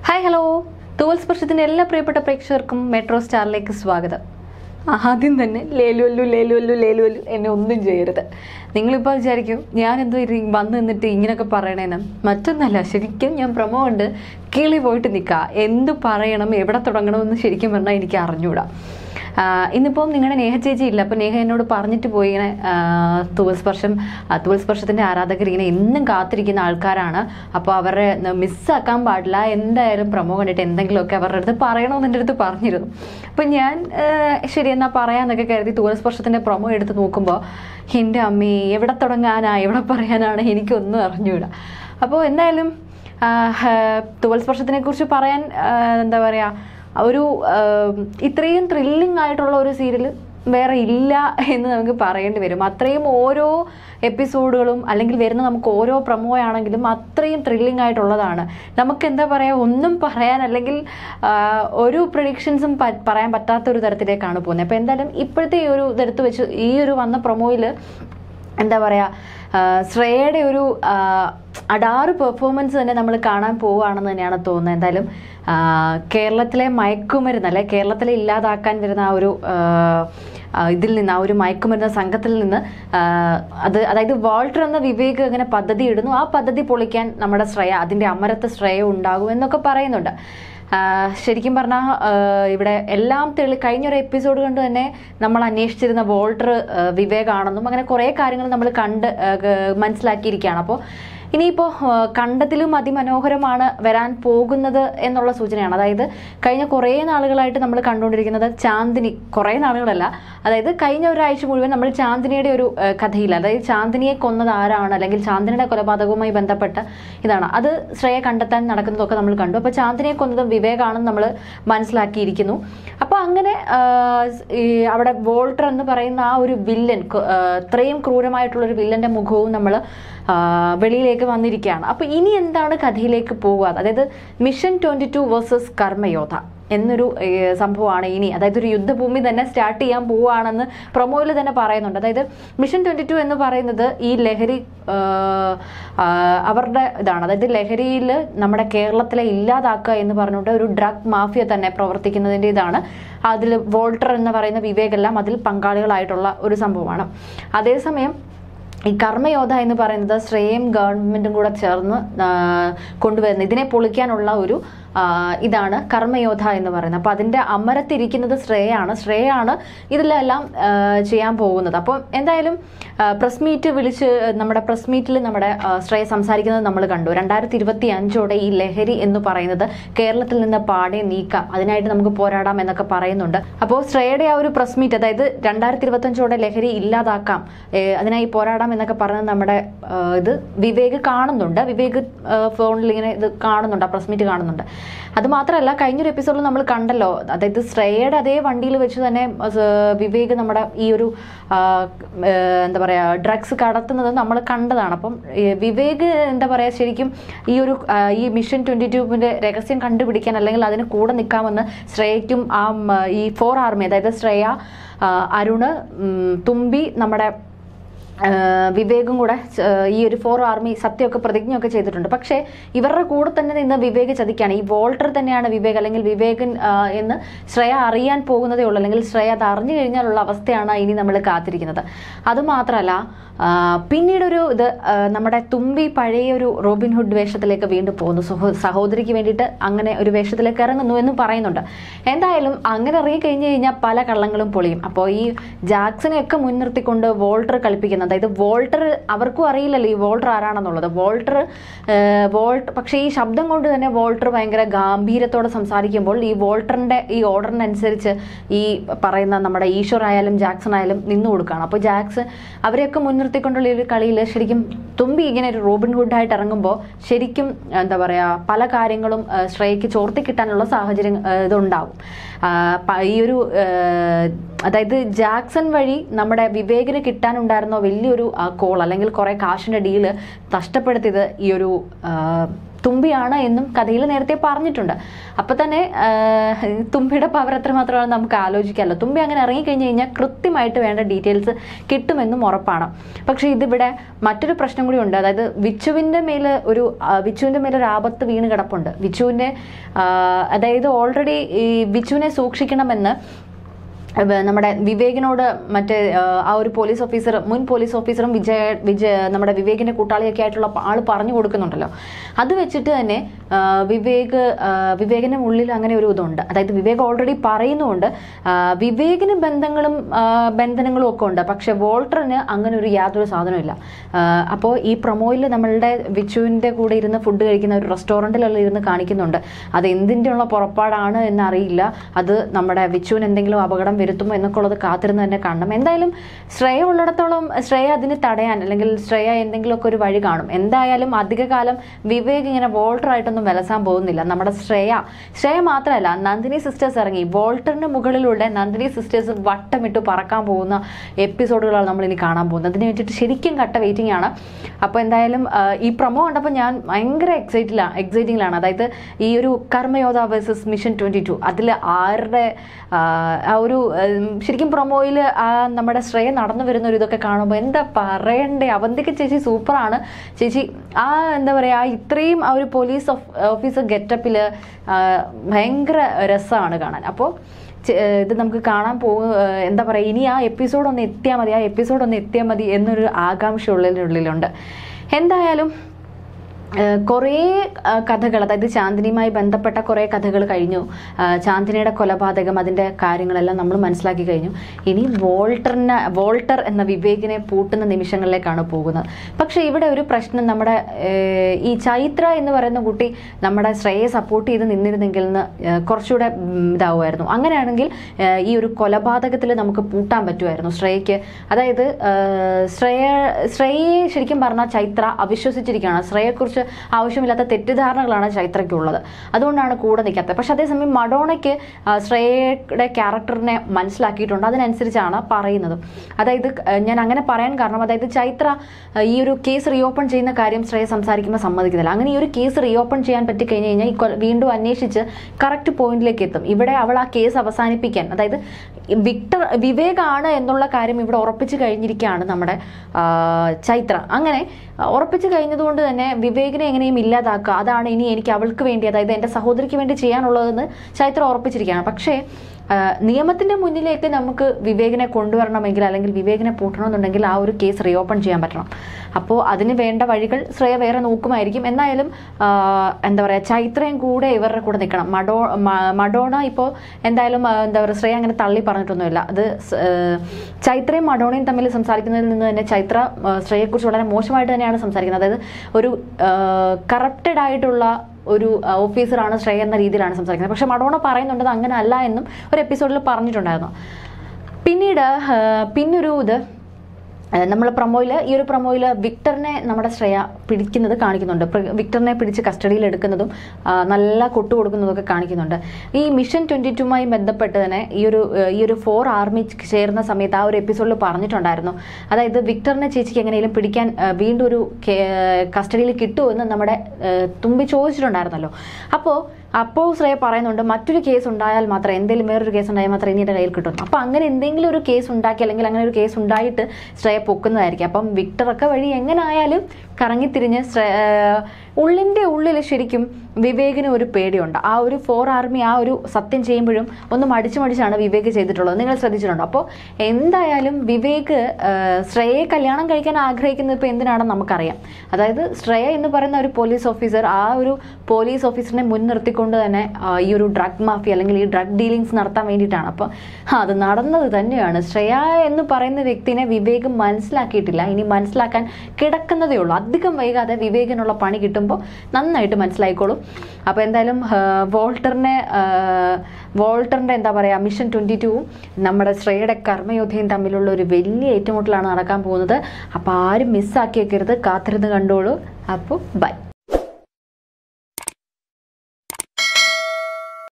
Hi hello തൂവൽസ്പർശത്തിൻ്റെ എല്ലാ പ്രിയപ്പെട്ട പ്രേക്ഷകർക്കും മെട്രോസ്റ്റാറിലേക്ക് സ്വാഗതം. ആദ്യം തന്നെ ലേലുവല്ലു എന്നെ ഒന്നും ചെയ്യരുത്. നിങ്ങളിപ്പോൾ വിചാരിക്കും ഞാൻ എന്തോ വന്ന് നിന്നിട്ട് ഇങ്ങനെയൊക്കെ പറയണേന്ന്. മറ്റൊന്നല്ല, ശരിക്കും ഞാൻ പ്രൊമോ കൊണ്ട് കിളി പോയിട്ട് നിൽക്കുക. എന്ത് പറയണം, എവിടെ തുടങ്ങണമെന്ന് ശരിക്കും പറഞ്ഞാൽ എനിക്ക് അറിഞ്ഞൂടാ. ഇന്നിപ്പം നിങ്ങളുടെ നേഹ ചേച്ചി ഇല്ല. അപ്പം നേഹ എന്നോട് പറഞ്ഞിട്ട് പോയി ഇങ്ങനെ തൂവൽസ്പർശത്തിൻ്റെ ആരാധകർ ഇങ്ങനെ എന്നും കാത്തിരിക്കുന്ന ആൾക്കാരാണ്. അപ്പോൾ അവരെ മിസ്സാക്കാൻ പാടില്ല, എന്തായാലും പ്രൊമോ കണ്ടിട്ട് എന്തെങ്കിലുമൊക്കെ അവരുടെ അടുത്ത് പറയണമെന്ന് എൻ്റെ അടുത്ത് പറഞ്ഞിരുന്നു. അപ്പം ഞാൻ ശരി എന്നാൽ പറയാമെന്നൊക്കെ കരുതി തൂവൽസ്പർശത്തിൻ്റെ പ്രൊമോ എടുത്ത് നോക്കുമ്പോൾ എൻ്റെ അമ്മേ, എവിടെ തുടങ്ങാനാ എവിടെ പറയാനാണ് എനിക്കൊന്നും അറിഞ്ഞൂടാ. അപ്പോൾ എന്തായാലും തൂവൽസ്പർശത്തിനെ കുറിച്ച് പറയാൻ എന്താ പറയുക, ഒരു ഇത്രയും ത്രില്ലിംഗ് ആയിട്ടുള്ള ഒരു സീരിയൽ വേറെ ഇല്ല എന്ന് നമുക്ക് പറയേണ്ടി വരും. അത്രയും ഓരോ എപ്പിസോഡുകളും അല്ലെങ്കിൽ വരുന്ന നമുക്ക് ഓരോ പ്രൊമോ ആണെങ്കിലും അത്രയും ത്രില്ലിംഗ് ആയിട്ടുള്ളതാണ്. നമുക്ക് എന്താ പറയുക, ഒന്നും പറയാൻ അല്ലെങ്കിൽ ഒരു പ്രഡിക്ഷൻസും പറയാൻ പറ്റാത്തൊരു തരത്തിലേക്കാണ് പോകുന്നത്. അപ്പോൾ എന്തായാലും ഇപ്പോഴത്തെ ഈ ഒരു ഇതെടുത്ത് വെച്ച് ഈ ഒരു വന്ന പ്രൊമോയിൽ എന്താ പറയുക, ശ്രേയയുടെ ഒരു അടാറ് പെർഫോമൻസ് തന്നെ നമ്മൾ കാണാൻ പോവുകയാണെന്ന് തന്നെയാണ് തോന്നുന്നത്. എന്തായാലും കേരളത്തിലെ മയക്കുമരുന്ന് അല്ലെ, കേരളത്തിലെ ഇല്ലാതാക്കാൻ വരുന്ന ആ ഒരു ഇതിൽ നിന്ന്, ആ ഒരു മയക്കുമരുന്ന് സംഘത്തിൽ നിന്ന് അതായത് വാൾട്ടർ എന്ന വിവേക് അങ്ങനെ പദ്ധതി ഇടുന്നു. ആ പദ്ധതി പൊളിക്കാൻ നമ്മുടെ ശ്രേയ, അതിൻ്റെ അമരത്ത് ശ്രേയ ഉണ്ടാകും എന്നൊക്കെ പറയുന്നുണ്ട്. ശരിക്കും പറഞ്ഞാൽ ഇവിടെ എല്ലാം കഴിഞ്ഞൊരു എപ്പിസോഡ് കൊണ്ട് തന്നെ നമ്മൾ അന്വേഷിച്ചിരുന്ന വോൾട്ടർ വിവേകാണെന്നും അങ്ങനെ കുറേ കാര്യങ്ങൾ നമ്മൾ മനസ്സിലാക്കിയിരിക്കുകയാണ്. അപ്പോൾ ഇനിയിപ്പോൾ കണ്ടതിലും അതിമനോഹരമാണ് വരാൻ പോകുന്നത് എന്നുള്ള സൂചനയാണ്. അതായത് കഴിഞ്ഞ കുറേ നാളുകളായിട്ട് നമ്മൾ കണ്ടുകൊണ്ടിരിക്കുന്നത് ചാന്ദിനി, കുറേ നാളുകളല്ല, അതായത് കഴിഞ്ഞ ഒരാഴ്ച മുഴുവൻ നമ്മൾ ചാന്ദിനിയുടെ ഒരു കഥയില്ല, അതായത് ചാന്ദിനിയെ കൊന്നത് ആരാണ് അല്ലെങ്കിൽ ചാന്ദിനിയുടെ കൊലപാതകവുമായി ബന്ധപ്പെട്ട ഇതാണ്, അത് ശ്രേയ കണ്ടെത്താൻ നടക്കുന്നതൊക്കെ നമ്മൾ കണ്ടു. അപ്പോൾ ചാന്ദിനിയെ കൊന്നത് വിവേകാണെന്ന് നമ്മൾ മനസ്സിലാക്കിയിരിക്കുന്നു. അപ്പോൾ അങ്ങനെ അവിടെ വോൾട്ടർ എന്ന് പറയുന്ന ആ ഒരു വില്ലൻ, ഇത്രയും ക്രൂരമായിട്ടുള്ളൊരു വില്ലൻ്റെ മുഖവും നമ്മൾ വെളിയിലേക്ക് വന്നിരിക്കുകയാണ്. അപ്പോൾ ഇനി എന്താണ് കഥയിലേക്ക് പോവുക, അതായത് മിഷൻ 22 വേഴ്സസ് കർമ്മയോധ എന്നൊരു സംഭവമാണ് ഇനി. അതായത് ഒരു യുദ്ധഭൂമി തന്നെ സ്റ്റാർട്ട് ചെയ്യാൻ പോവുകയാണെന്ന് പ്രൊമോയിൽ തന്നെ പറയുന്നുണ്ട്. അതായത് മിഷൻ 22 എന്ന് പറയുന്നത് ഈ ലഹരി അവരുടെ ഇതാണ്. അതായത് ലഹരിയിൽ നമ്മുടെ കേരളത്തിലെ ഇല്ലാതാക്കുക എന്ന് പറഞ്ഞുകൊണ്ട് ഒരു ഡ്രഗ് മാഫിയ തന്നെ പ്രവർത്തിക്കുന്നതിൻ്റെ ഇതാണ്. അതിൽ വോൾട്ടർ എന്ന് പറയുന്ന വിവേകെല്ലാം അതിൽ പങ്കാളികളായിട്ടുള്ള ഒരു സംഭവമാണ്. അതേസമയം ഈ കർമ്മയോധ എന്ന് പറയുന്നത് ശ്രേയയും ഗവൺമെൻറ്റും കൂടെ ചേർന്ന് കൊണ്ടുവരുന്നത്, ഇതിനെ പൊളിക്കാനുള്ള ഒരു ഇതാണ് കർമ്മയോധ എന്ന് പറയുന്നത്. അപ്പോൾ അതിൻ്റെ അമരത്തിരിക്കുന്നത് ശ്രേയാണ് ഇതിലെല്ലാം ചെയ്യാൻ പോകുന്നത്. അപ്പോൾ എന്തായാലും പ്രസ് മീറ്റ് വിളിച്ച് നമ്മുടെ പ്രസ് മീറ്റിൽ നമ്മുടെ ശ്രേയ സംസാരിക്കുന്നത് നമ്മൾ കണ്ടു. 2025 ഈ ലഹരി എന്ന് പറയുന്നത് കേരളത്തിൽ നിന്ന് പാടെ നീക്കാം, അതിനായിട്ട് നമുക്ക് പോരാടാം എന്നൊക്കെ പറയുന്നുണ്ട്. അപ്പോൾ ശ്രേയയുടെ ആ ഒരു പ്രസ് മീറ്റ്, അതായത് 2025 ലഹരി ഇല്ലാതാക്കാം, അതിനായി പോരാടാം എന്നൊക്കെ പറയുന്നത് നമ്മുടെ ഇത് വിവേക് കാണുന്നുണ്ട്. വിവേക് ഫോണിൽ ഇങ്ങനെ ഇത് കാണുന്നുണ്ട്, ആ പ്രസ് മീറ്റ് കാണുന്നുണ്ട്. അതുമാത്രമല്ല, കഴിഞ്ഞൊരു എപ്പിസോഡിൽ നമ്മൾ കണ്ടല്ലോ, അതായത് ശ്രേയയുടെ അതേ വണ്ടിയിൽ വെച്ച് തന്നെ വിവേക് നമ്മുടെ ഈ ഒരു എന്താ പറയുക ഡ്രഗ്സ് കടത്തുന്നത് നമ്മൾ കണ്ടതാണ്. അപ്പം വിവേക് എന്താ പറയുക, ശരിക്കും ഈ മിഷൻ 22 രഹസ്യം കണ്ടുപിടിക്കാൻ അല്ലെങ്കിൽ അതിന് കൂടെ നിൽക്കാമെന്ന് ശ്രേയയ്ക്കും ഈ 4 ആർമി, അതായത് ശ്രേയ, അരുണ്, തുമ്പി, നമ്മുടെ വിവേകും കൂടെ ഈ ഒരു 4 ആർമി സത്യമൊക്കെ പ്രതിജ്ഞയൊക്കെ ചെയ്തിട്ടുണ്ട്. പക്ഷേ ഇവരുടെ കൂടെ തന്നെ നിന്ന് വിവേക് ചതിക്കുകയാണ്. ഈ വോൾട്ടർ തന്നെയാണ് വിവേക്, അല്ലെങ്കിൽ വിവേകൻ എന്ന് ശ്രേയ അറിയാൻ പോകുന്നതേ ഉള്ളൂ, അല്ലെങ്കിൽ ശ്രേയ അത് അറിഞ്ഞു കഴിഞ്ഞാലുള്ള അവസ്ഥയാണ് ഇനി നമ്മൾ കാത്തിരിക്കുന്നത്. അതുമാത്രമല്ല, പിന്നീടൊരു ഇത് നമ്മുടെ തുമ്പി പഴയ ഒരു റോബിൻഹുഡ് വേഷത്തിലേക്ക് വീണ്ടും പോകുന്നു, സഹോദരിക്ക് വേണ്ടിയിട്ട് അങ്ങനെ ഒരു വേഷത്തിലേക്ക് ഇറങ്ങുന്നു എന്ന് പറയുന്നുണ്ട്. എന്തായാലും അങ്ങനെ ഇറങ്ങി കഴിഞ്ഞു കഴിഞ്ഞാൽ പല കള്ളങ്ങളും പൊളിയും. അപ്പോൾ ഈ ജാക്സനെയൊക്കെ മുൻനിർത്തിക്കൊണ്ട് വോൾട്ടർ കളിപ്പിക്കുന്നത്, അതായത് വോൾട്ടർ അവർക്കും അറിയില്ലല്ലോ ഈ വോൾട്ടർ ആരാണെന്നുള്ളത്. വോൾട്ടർ പക്ഷേ ഈ ശബ്ദം കൊണ്ട് തന്നെ വോൾട്ടർ ഭയങ്കര ഗാംഭീര്യത്തോടെ സംസാരിക്കുമ്പോൾ ഈ വോൾട്ടറിൻ്റെ ഈ ഓർഡറിനനുസരിച്ച് ഈ പറയുന്ന നമ്മുടെ ഈശ്വർ ആയാലും ജാക്സൺ ആയാലും നിന്നു കൊടുക്കുകയാണ്. അപ്പോൾ ജാക്സൺ അവരെയൊക്കെ മുൻനിർത്തിക്കൊണ്ടുള്ള ഒരു കളിയിൽ ശരിക്കും തുമ്പി ഇങ്ങനെ ഒരു റോബിൻഹുഡായിട്ട് ഇറങ്ങുമ്പോൾ ശരിക്കും എന്താ പറയുക പല കാര്യങ്ങളും ശ്രേയയ്ക്ക് ചോർത്തി കിട്ടാനുള്ള സാഹചര്യം ഇതുണ്ടാവും. ഈ ഒരു അതായത് ജാക്സൺ വഴി നമ്മുടെ വിവേകിന് കിട്ടാനുണ്ടായിരുന്ന വലിയൊരു കോൾ അല്ലെങ്കിൽ കുറേ കാശിൻ്റെ ഡീല് നഷ്ടപ്പെടുത്തിയത് ഈ ഒരു തുമ്പിയാണ് എന്നും കഥയിൽ നേരത്തെ പറഞ്ഞിട്ടുണ്ട്. അപ്പം തന്നെ തുമ്പിയുടെ പവർ എത്രമാത്രമാണ് നമുക്ക് ആലോചിക്കാമല്ലോ. തുമ്പി അങ്ങനെ ഇറങ്ങിക്കഴിഞ്ഞ് കഴിഞ്ഞാൽ കൃത്യമായിട്ട് വേണ്ട ഡീറ്റെയിൽസ് കിട്ടുമെന്നും ഉറപ്പാണ്. പക്ഷേ ഇതിവിടെ മറ്റൊരു പ്രശ്നം കൂടി ഉണ്ട്. അതായത് വിച്ചുവിൻ്റെ മേൽ ഒരു ആപത്ത് വീണ് കിടപ്പുണ്ട്. അതായത് ഓൾറെഡി ഈ വിച്ചുവിനെ സൂക്ഷിക്കണമെന്ന് നമ്മുടെ വിവേകിനോട് മറ്റേ ആ ഒരു മുൻ പോലീസ് ഓഫീസറും നമ്മുടെ വിവേകിന്റെ കൂട്ടാളിയൊക്കെ ആയിട്ടുള്ള ആൾ പറഞ്ഞു കൊടുക്കുന്നുണ്ടല്ലോ. അത് വെച്ചിട്ട് തന്നെ വിവേകിന്റെ ഉള്ളിൽ അങ്ങനെ ഒരു ഇതുണ്ട്. അതായത് വിവേക് ഓൾറെഡി പറയുന്നുണ്ട് വിവേകിന് ബന്ധനങ്ങളും ഒക്കെ ഉണ്ട്, പക്ഷെ വോൾട്ടറിന് അങ്ങനെ ഒരു യാതൊരു സാധനമില്ല. അപ്പോൾ ഈ പ്രൊമോയിൽ നമ്മളുടെ വിച്ചുവിന്റെ കൂടെ ഇരുന്ന് ഫുഡ് കഴിക്കുന്ന ഒരു റെസ്റ്റോറൻറ്റിലുള്ള ഇരുന്ന് കാണിക്കുന്നുണ്ട്. അത് എന്തിൻ്റെ ഉള്ള പുറപ്പാടാണ് എന്നറിയില്ല. അത് നമ്മുടെ വിച്ചുവിന് എന്തെങ്കിലും അപകടം വരുത്തുമോ എന്നൊക്കെ ഉള്ളത് കാത്തിരുന്ന് തന്നെ കാണണം. എന്തായാലും ശ്രേയ ഉള്ളിടത്തോളം ശ്രേയ അതിന് തടയാൻ, അല്ലെങ്കിൽ ശ്രേയ എന്തെങ്കിലുമൊക്കെ ഒരു വഴി കാണും. എന്തായാലും അധികകാലം വിവേക് ഇങ്ങനെ വോൾട്ടറായിട്ടൊന്നും വിലസാൻ പോകുന്നില്ല. നമ്മുടെ ശ്രേയ മാത്രമല്ല, നന്ദിനി സിസ്റ്റേഴ്സ് ഇറങ്ങി. വോൾട്ടറിന് മുകളിലൂടെ നന്ദിനി സിസ്റ്റേഴ്സ് വട്ടമിട്ട് പറക്കാൻ പോകുന്ന എപ്പിസോഡുകളാണ് നമ്മൾ ഇനി കാണാൻ പോകുന്നത്. അതിന് വേണ്ടിയിട്ട് ശരിക്കും കട്ട വെയിറ്റിംഗ് ആണ്. അപ്പോൾ എന്തായാലും ഈ പ്രൊമോ കണ്ടപ്പോൾ ഞാൻ ഭയങ്കര എക്സൈറ്റിംഗിലാണ്. അതായത് ഈ ഒരു കർമ്മയോധ വേഴ്സസ് മിഷൻ 22 അതിൽ ആരുടെ ആ ഒരു ശരിക്കും പ്രൊമോയിൽ ആ നമ്മുടെ ശ്രേയ നടന്നു വരുന്ന ഒരു ഇതൊക്കെ കാണുമ്പോൾ എന്താ പറയണ്ടേ, അവന്തിക്ക് ചേച്ചി സൂപ്പറാണ്. ചേച്ചി ആ എന്താ പറയുക, ഇത്രയും ആ ഒരു പോലീസ് ഓഫീസർ ഗെറ്റപ്പിൽ ഭയങ്കര രസമാണ് കാണാൻ. അപ്പോൾ ഇത് നമുക്ക് കാണാൻ എന്താ പറയുക, ഇനി ആ എപ്പിസോഡ് ഒന്ന് എത്തിയാൽ മതി എന്നൊരു ആകാംക്ഷ ഉള്ളിലുണ്ട്. എന്തായാലും കുറേ കഥകൾ, അതായത് ചാന്ദിനിയുമായി ബന്ധപ്പെട്ട കുറേ കഥകൾ കഴിഞ്ഞു. ചാന്ദിനിയുടെ കൊലപാതകം, അതിൻ്റെ കാര്യങ്ങളെല്ലാം നമ്മൾ മനസ്സിലാക്കി കഴിഞ്ഞു. ഇനി വോൾട്ടർ എന്ന വിവേകിനെ പൂട്ടുന്ന നിമിഷങ്ങളിലേക്കാണ് പോകുന്നത്. പക്ഷേ ഇവിടെ ഒരു പ്രശ്നം, നമ്മുടെ ഈ ചൈത്ര എന്ന് പറയുന്ന കുട്ടി നമ്മുടെ ശ്രേയെ സപ്പോർട്ട് ചെയ്ത് നിന്നിരുന്നെങ്കിൽ കുറച്ചുകൂടെ ഇതാവുമായിരുന്നു. അങ്ങനെയാണെങ്കിൽ ഈ ഒരു കൊലപാതകത്തിൽ നമുക്ക് പൂട്ടാൻ പറ്റുമായിരുന്നു ശ്രേയയ്ക്ക്. അതായത് ശ്രേയയെ ശരിക്കും പറഞ്ഞാൽ ചൈത്ര അവിശ്വസിച്ചിരിക്കുകയാണ്. ശ്രേയയെക്കുറിച്ച് ആവശ്യമില്ലാത്ത തെറ്റിദ്ധാരണകളാണ് ചൈത്രയ്ക്കുള്ളത്. അതുകൊണ്ടാണ് കൂടെ നിൽക്കാത്തത്. പക്ഷെ അതേസമയം മഡോണയ്ക്ക് ശ്രേയയുടെ ക്യാരക്ടറിനെ മനസ്സിലാക്കിയിട്ടുണ്ട്. അതിനനുസരിച്ചാണ് പറയുന്നത്. അതായത് ഞാൻ അങ്ങനെ പറയാൻ കാരണം, അതായത് ചൈത്ര ഈ ഒരു കേസ് റീഓപ്പൺ ചെയ്യുന്ന കാര്യം ശ്രേയ സംസാരിക്കുമ്പോൾ സമ്മതിക്കുന്നില്ല. അങ്ങനെ ഈ ഒരു കേസ് റീഓപ്പൺ ചെയ്യാൻ പറ്റിക്കഴിഞ്ഞ് കഴിഞ്ഞാൽ വീണ്ടും അന്വേഷിച്ച് കറക്റ്റ് പോയിന്റിലേക്ക് എത്തും. ഇവിടെ അവൾ ആ കേസ് അവസാനിപ്പിക്കാൻ, അതായത് വിവേകാണ് എന്നുള്ള കാര്യം ഇവിടെ ഉറപ്പിച്ചു കഴിഞ്ഞിരിക്കുകയാണ് നമ്മുടെ ചൈത്ര. അങ്ങനെ ഉറപ്പിച്ചു കഴിഞ്ഞതുകൊണ്ട് തന്നെ വിവേകിനെ എങ്ങനെയും ഇല്ലാതാക്കുക, അതാണ് ഇനി എനിക്ക് അവൾക്ക് വേണ്ടി, അതായത് എൻ്റെ സഹോദരിക്ക് വേണ്ടി ചെയ്യാനുള്ളതെന്ന് ചൈത്ര ഉറപ്പിച്ചിരിക്കുകയാണ്. പക്ഷേ നിയമത്തിൻ്റെ മുന്നിലേക്ക് നമുക്ക് വിവേകിനെ കൊണ്ടുവരണമെങ്കിൽ, അല്ലെങ്കിൽ വിവേകിനെ പൂട്ടണമെന്നുണ്ടെങ്കിൽ ആ ഒരു കേസ് റീഓപ്പൺ ചെയ്യാൻ പറ്റണം. അപ്പോൾ അതിന് വേണ്ട വഴികൾ ശ്രേയ വേറെ നോക്കുമായിരിക്കും. എന്തായാലും എന്താ പറയുക, ചൈത്രയും കൂടെ ഇവരുടെ കൂടെ നിൽക്കണം. മഡോണ ഇപ്പോൾ എന്തായാലും എന്താ പറയുക, ശ്രേയ അങ്ങനെ തള്ളി പറഞ്ഞിട്ടൊന്നുമില്ല. അത് ചൈത്രയും മഡോണയും തമ്മിൽ സംസാരിക്കുന്നതിൽ നിന്ന് തന്നെ ചൈത്ര ശ്രേയയെക്കുറിച്ച് വളരെ മോശമായിട്ട് തന്നെയാണ് സംസാരിക്കുന്നത്. അതായത് ഒരു കറപ്റ്റഡ് ആയിട്ടുള്ള ഒരു ഓഫീസറാണ് ശ്രേയ എന്ന രീതിയിലാണ് സംസാരിക്കുന്നത്. പക്ഷെ മഡോണ പറയുന്നുണ്ടത് അങ്ങനെ അല്ല എന്നും ഒരു എപ്പിസോഡിൽ പറഞ്ഞിട്ടുണ്ടായിരുന്നു. പിന്നൊരു ഇത് നമ്മൾ ഈ ഒരു പ്രൊമോയിൽ വിക്ടറിനെ നമ്മുടെ ശ്രേയ പിടിക്കുന്നത് കാണിക്കുന്നുണ്ട്. വിക്ടറിനെ പിടിച്ച് കസ്റ്റഡിയിൽ എടുക്കുന്നതും നല്ല കൊട്ടു കൊടുക്കുന്നതൊക്കെ കാണിക്കുന്നുണ്ട്. ഈ മിഷൻ 22മായി ബന്ധപ്പെട്ട് തന്നെ ഈ ഒരു 4 ആർമി ചേർന്ന സമയത്ത് ആ ഒരു എപ്പിസോഡിൽ പറഞ്ഞിട്ടുണ്ടായിരുന്നു. അതായത് വിക്ടറിനെ ചേച്ചിക്ക് എങ്ങനെയും പിടിക്കാൻ വീണ്ടും ഒരു കസ്റ്റഡിയിൽ കിട്ടുമെന്ന് നമ്മുടെ തുമ്പി ചോദിച്ചിട്ടുണ്ടായിരുന്നല്ലോ. അപ്പോൾ ശ്രേയ പറയുന്നുണ്ട്, മറ്റൊരു കേസ് ഉണ്ടായാൽ മാത്രം, എന്തെങ്കിലും വേറൊരു കേസ് ഉണ്ടായാൽ മാത്രം ഇനി എൻ്റെ കയ്യിൽ കിട്ടും. അപ്പോൾ അങ്ങനെ എന്തെങ്കിലും ഒരു കേസ് ഉണ്ടാക്കി, അല്ലെങ്കിൽ അങ്ങനെ ഒരു കേസ് ഉണ്ടായിട്ട് ശ്രേയ പൊക്കുന്നതായിരിക്കും. അപ്പം വിക്ടറൊക്കെ വഴി എങ്ങനായാലും കറങ്ങിത്തിരിഞ്ഞ് ഉള്ളിൻ്റെ ഉള്ളിൽ ശരിക്കും വിവേകിന് ഒരു പേടിയുണ്ട്. ആ ഒരു 4 ആർമി ആ ഒരു സത്യം ചെയ്യുമ്പോഴും ഒന്ന് മടിച്ചാണ് വിവേക് ചെയ്തിട്ടുള്ളത്. നിങ്ങൾ ശ്രദ്ധിച്ചിട്ടുണ്ടോ? അപ്പോൾ എന്തായാലും വിവേക് ശ്രേയയെ കല്യാണം കഴിക്കാൻ ആഗ്രഹിക്കുന്നത് ഇപ്പോൾ എന്തിനാണെന്ന് നമുക്കറിയാം. അതായത് ശ്രേയ എന്ന് പറയുന്ന ഒരു പോലീസ് ഓഫീസർ, ആ ഒരു പോലീസ് ഓഫീസറിനെ മുൻനിർത്തിക്കൊണ്ട് തന്നെ ഈ ഒരു ഡ്രഗ് മാഫിയ അല്ലെങ്കിൽ ഈ ഡ്രഗ് ഡീലിങ്സ് നടത്താൻ വേണ്ടിയിട്ടാണ്. അപ്പോൾ അത് നടന്നത് തന്നെയാണ്. ശ്രേയ എന്ന് പറയുന്ന വ്യക്തിനെ വിവേക് മനസ്സിലാക്കിയിട്ടില്ല. ഇനി മനസ്സിലാക്കാൻ കിടക്കുന്നതേ ഉള്ളൂ. അധികം വൈകാതെ വിവേകിനുള്ള പണി കിട്ടുമ്പോൾ നന്നായിട്ട് മനസ്സിലായിക്കോളും. അപ്പോൾ എന്തായാലും വോൾട്ടറിൻ്റെ എന്താ പറയുക, മിഷൻ 22വും നമ്മുടെ ശ്രേയയുടെ കർമ്മയോധയും തമ്മിലുള്ള ഒരു വലിയ ഏറ്റുമുട്ടലാണ് നടക്കാൻ പോകുന്നത്. അപ്പോൾ ആരും മിസ്സാക്കി വെക്കരുത്, കാത്തിരുന്ന് കണ്ടോളൂ. അപ്പോൾ ബൈ.